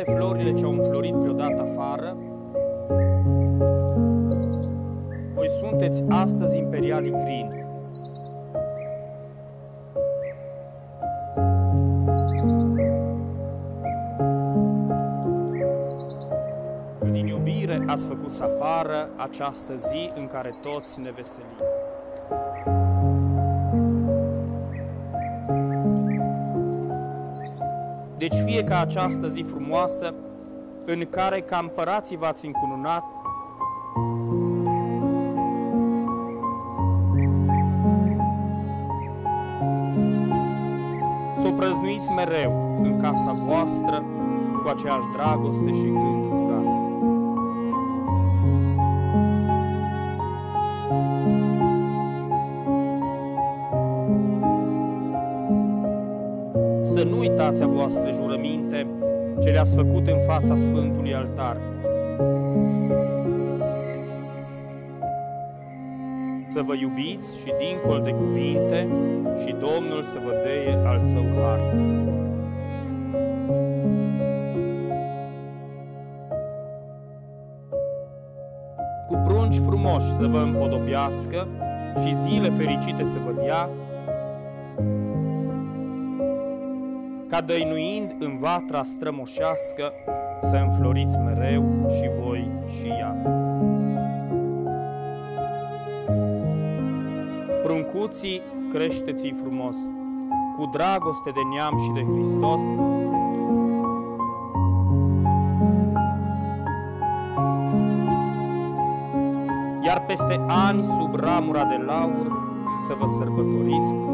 toate florile ce au înflorit vreodată afară, voi sunteți astăzi imperialii green. Din iubire ați făcut să apară această zi în care toți ne veselim. Deci fie ca această zi frumoasă, în care ca împărații v-ați încununat, să o prăznuiți mereu în casa voastră cu aceeași dragoste și gând curat. Să nu uitați a voastre jurăminte ce le-ați făcut în fața Sfântului Altar. Să vă iubiți și dincolo de cuvinte și Domnul să vă dea al Său har. Cu prunci frumoși să vă împodobească și zile fericite să vă dea, ca dăinuind în vatra strămoșească, să înfloriți mereu și voi și ea. Pruncuții, creșteți-i frumos, cu dragoste de neam și de Hristos, iar peste ani, sub ramura de laur, să vă sărbătoriți frumos.